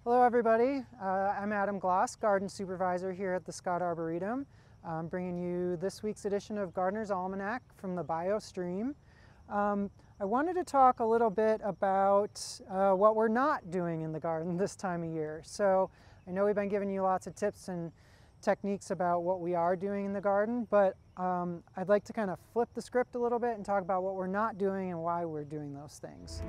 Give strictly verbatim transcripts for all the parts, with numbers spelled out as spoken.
Hello everybody, uh, I'm Adam Glas, Garden Supervisor here at the Scott Arboretum. I'm bringing you this week's edition of Gardener's Almanac from the BioStream. Um, I wanted to talk a little bit about uh, what we're not doing in the garden this time of year. So I know we've been giving you lots of tips and techniques about what we are doing in the garden, but um, I'd like to kind of flip the script a little bit and talk about what we're not doing and why we're doing those things.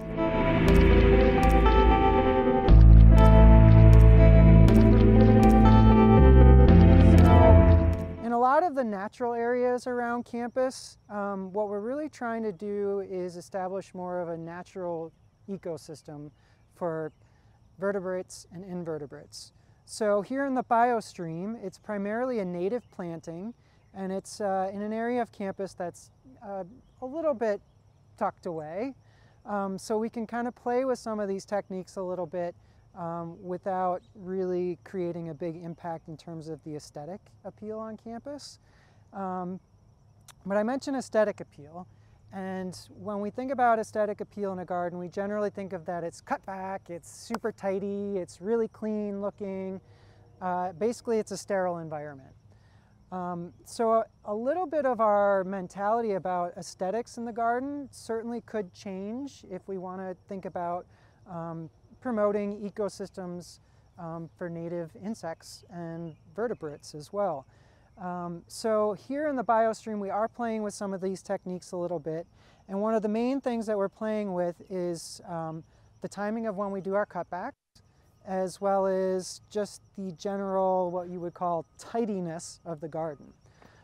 In a lot of the natural areas around campus, um, what we're really trying to do is establish more of a natural ecosystem for vertebrates and invertebrates. So here in the BioStream, it's primarily a native planting, and it's uh, in an area of campus that's uh, a little bit tucked away. Um, so we can kind of play with some of these techniques a little bit Um, without really creating a big impact in terms of the aesthetic appeal on campus. Um, but I mentioned aesthetic appeal, and when we think about aesthetic appeal in a garden, we generally think of that it's cut back, it's super tidy, it's really clean looking. Uh, basically, it's a sterile environment. Um, so a, a little bit of our mentality about aesthetics in the garden certainly could change if we want to think about um, promoting ecosystems um, for native insects and vertebrates as well. Um, so here in the BioStream, we are playing with some of these techniques a little bit, and one of the main things that we're playing with is um, the timing of when we do our cutbacks, as well as just the general, what you would call, tidiness of the garden.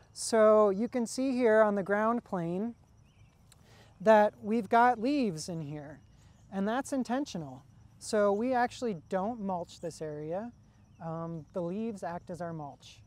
So you can see here on the ground plane that we've got leaves in here, and that's intentional. So we actually don't mulch this area. Um, the leaves act as our mulch.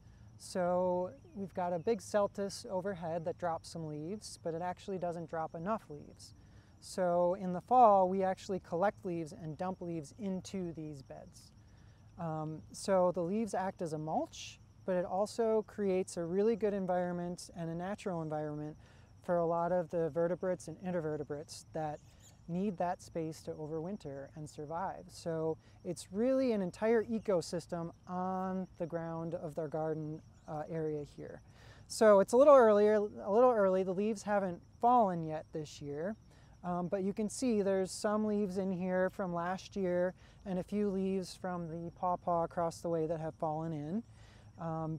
So we've got a big celtis overhead that drops some leaves, but it actually doesn't drop enough leaves. So in the fall, we actually collect leaves and dump leaves into these beds. Um, so the leaves act as a mulch, but it also creates a really good environment and a natural environment for a lot of the vertebrates and invertebrates that need that space to overwinter and survive. So it's really an entire ecosystem on the ground of their garden uh, area here. So it's a little earlier, a little early. The leaves haven't fallen yet this year, um, but you can see there's some leaves in here from last year and a few leaves from the pawpaw across the way that have fallen in. Um,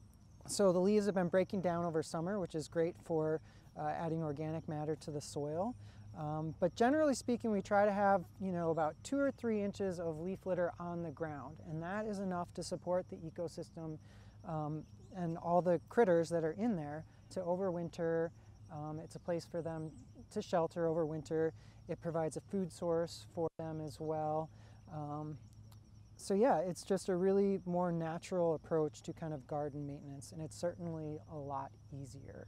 so the leaves have been breaking down over summer, which is great for uh, adding organic matter to the soil. Um, but generally speaking, we try to have, you know, about two or three inches of leaf litter on the ground, and that is enough to support the ecosystem um, and all the critters that are in there to overwinter. Um, it's a place for them to shelter over winter. It provides a food source for them as well. Um, so yeah, it's just a really more natural approach to kind of garden maintenance, and it's certainly a lot easier.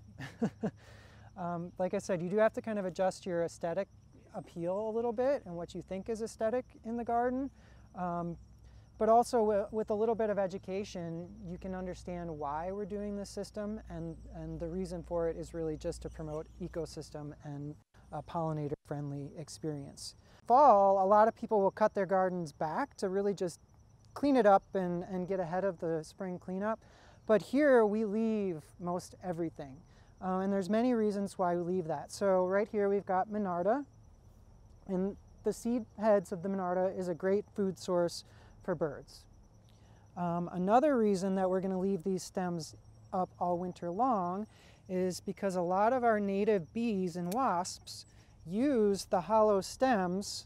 Um, like I said, you do have to kind of adjust your aesthetic appeal a little bit and what you think is aesthetic in the garden. Um, but also with a little bit of education, you can understand why we're doing this system, and, and the reason for it is really just to promote ecosystem and a pollinator-friendly experience. Fall, a lot of people will cut their gardens back to really just clean it up and, and get ahead of the spring cleanup. But here we leave most everything. Uh, and there's many reasons why we leave that. So right here we've got Monarda, and the seed heads of the Monarda is a great food source for birds. Um, another reason that we're going to leave these stems up all winter long is because a lot of our native bees and wasps use the hollow stems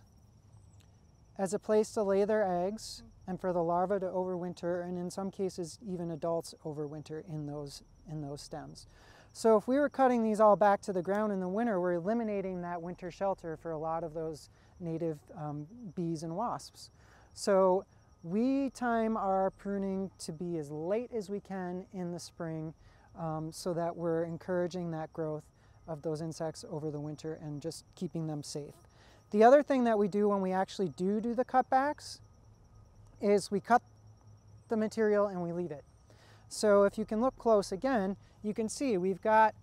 as a place to lay their eggs and for the larvae to overwinter, and in some cases even adults overwinter in those, in those stems. So if we were cutting these all back to the ground in the winter, we're eliminating that winter shelter for a lot of those native um, bees and wasps. So we time our pruning to be as late as we can in the spring um, so that we're encouraging that growth of those insects over the winter and just keeping them safe. The other thing that we do when we actually do do the cutbacks is we cut the material and we leave it. So if you can look close again, you can see we've got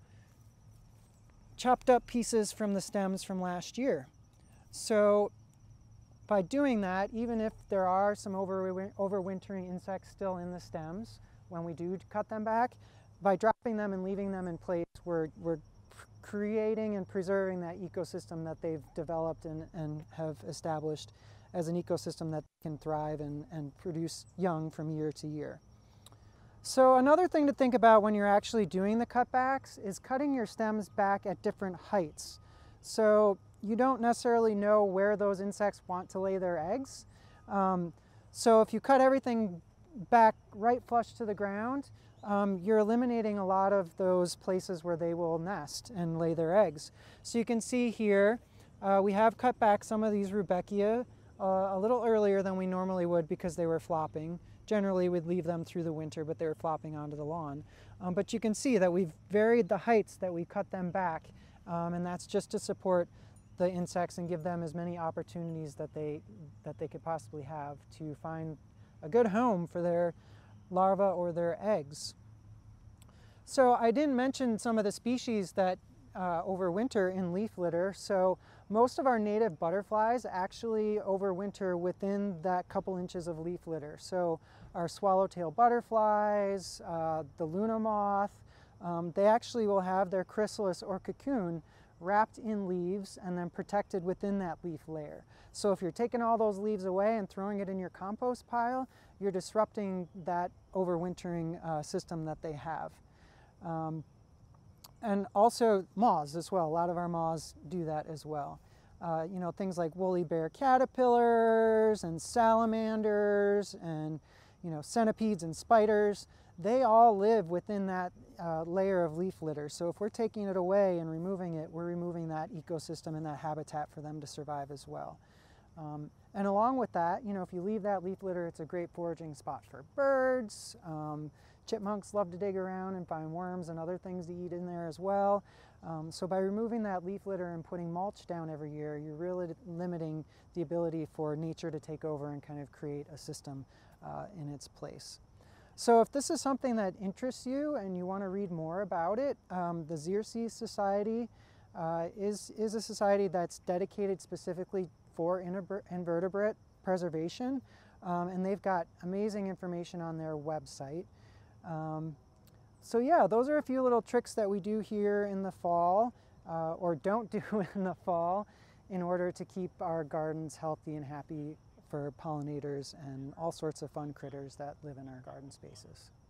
chopped up pieces from the stems from last year. So by doing that, even if there are some over, overwintering insects still in the stems when we do cut them back, by dropping them and leaving them in place, we're, we're creating and preserving that ecosystem that they've developed and, and have established as an ecosystem that can thrive and, and produce young from year to year. So another thing to think about when you're actually doing the cutbacks is cutting your stems back at different heights. So you don't necessarily know where those insects want to lay their eggs. Um, so if you cut everything back right flush to the ground, um, you're eliminating a lot of those places where they will nest and lay their eggs. So you can see here, uh, we have cut back some of these Rudbeckia uh, a little earlier than we normally would because they were flopping. Generally we'd leave them through the winter, but they were flopping onto the lawn. Um, but you can see that we've varied the heights that we cut them back, um, and that's just to support the insects and give them as many opportunities that they, that they could possibly have to find a good home for their larvae or their eggs. So I didn't mention some of the species that uh, overwinter in leaf litter. So most of our native butterflies actually overwinter within that couple inches of leaf litter. So our swallowtail butterflies, uh, the Luna moth, um, they actually will have their chrysalis or cocoon wrapped in leaves and then protected within that leaf layer. So if you're taking all those leaves away and throwing it in your compost pile, you're disrupting that overwintering uh, system that they have. Um, and also moths as well. A lot of our moths do that as well. Uh, you know, things like woolly bear caterpillars and salamanders and, you know, centipedes and spiders, they all live within that uh, layer of leaf litter. So if we're taking it away and removing it, we're removing that ecosystem and that habitat for them to survive as well. Um, and along with that, you know, if you leave that leaf litter, it's a great foraging spot for birds. Um, chipmunks love to dig around and find worms and other things to eat in there as well. Um, so by removing that leaf litter and putting mulch down every year, you're really limiting the ability for nature to take over and kind of create a system uh, in its place. So if this is something that interests you and you want to read more about it, um, the Xerces Society uh, is, is a society that's dedicated specifically for invertebrate preservation, um, and they've got amazing information on their website. Um, so yeah, those are a few little tricks that we do here in the fall, uh, or don't do in the fall, in order to keep our gardens healthy and happy for pollinators and all sorts of fun critters that live in our garden spaces.